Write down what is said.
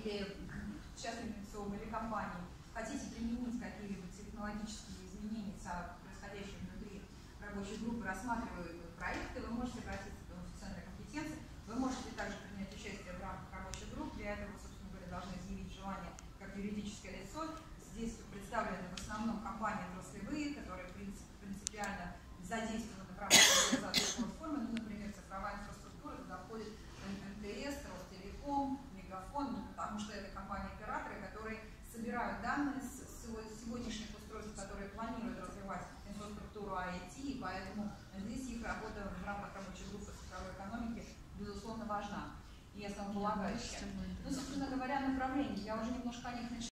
или частным лицом, или компанией, хотите применить какие-либо технологические изменения, происходящие внутри рабочей группы, рассматривают проекты, вы можете обратиться в Центр компетенции, вы можете также принять участие в рамках рабочих групп, для этого, собственно говоря, должны изъявить желание как юридическое лицо. Здесь представлены в основном компании отраслевые, которые принципиально задействованы в рамках организации платформы, ну, например, цифровая инфраструктура, туда входит МТС, Ростелеком, Мегафон, потому что это компании-операторы, которые собирают данные с сегодняшних устройств, которые планируют развивать инфраструктуру IT, и поэтому здесь их работа в рамках рабочей группы цифровой экономики, безусловно, важна и основополагающая. Ну, собственно говоря, направление, я уже немножко о них начала.